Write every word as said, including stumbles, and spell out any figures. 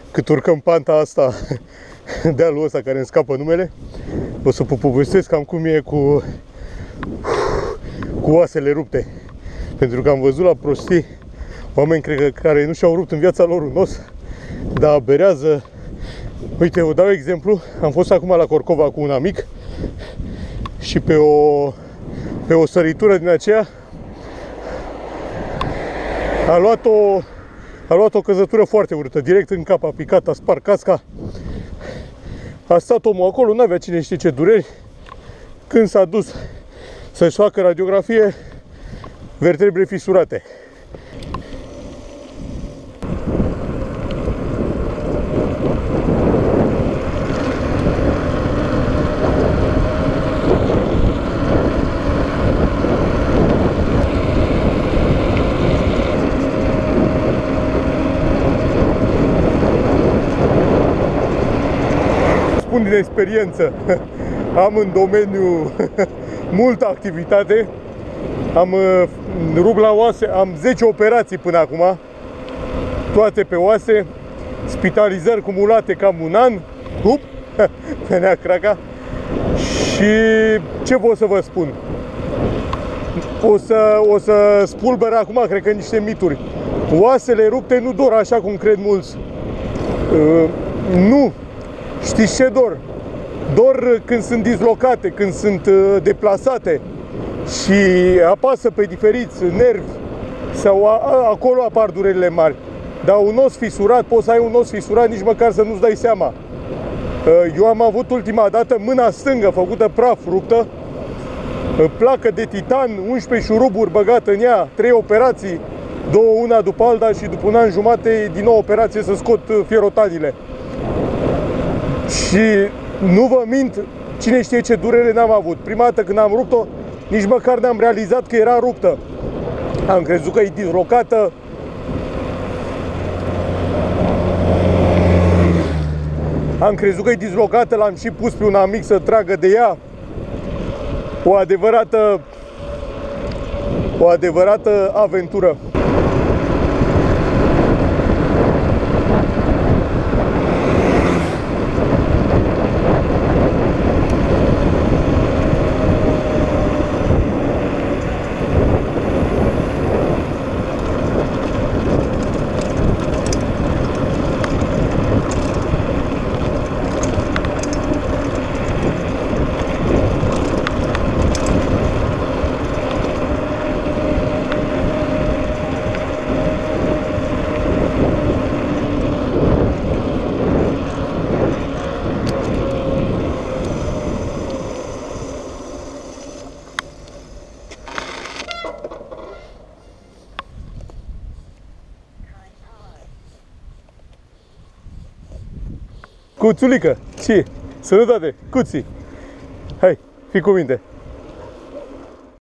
cât urcăm panta asta, dealul ăsta care îmi scapă numele, o să vă povestesc cam cum e cu, cu oasele rupte. Pentru că am văzut la prostii oameni cred că, care nu și-au rupt în viața lor un os, dar aberează. Uite, vă dau exemplu. Am fost acum la Corcova cu un amic și pe o, pe o săritură din aceea a luat o, a luat o căzătură foarte urâtă, direct în cap, a picat, a spart casca. A stat omul acolo, nu avea cine știe ce dureri. Când s-a dus să-și facă radiografie, vertebre fisurate. Spun din experiență, am în domeniu multă activitate, am rupt la oase, am zece operații până acum, toate pe oase, spitalizări cumulate cam un an, up, venea craca. Și ce pot să vă spun? O să, o să spulber acum, cred că niște mituri. Oasele rupte nu dor așa cum cred mulți. Uh, nu. Știți ce dor? Dor când sunt dislocate, când sunt uh, deplasate și apasă pe diferiți nervi sau a, a, acolo apar durerile mari. Dar un os fisurat, poți să ai un os fisurat nici măcar să nu-ți dai seama. Uh, eu am avut ultima dată mâna stângă făcută praf, ruptă, uh, placă de titan, unsprezece șuruburi băgată în ea, trei operații, două una după alta și după un an jumate din nou operație să scot fierotanile. Și nu vă mint, cine știe ce durere n-am avut. Prima dată când am rupt-o, nici măcar n-am realizat că era ruptă. Am crezut că e dislocată. Am crezut că e dislocată, l-am și pus pe un amic să tragă de ea. O adevărată, o adevărată aventură. Cuțulică, ce? Sănătate, cuții. Hai, fii cu minte.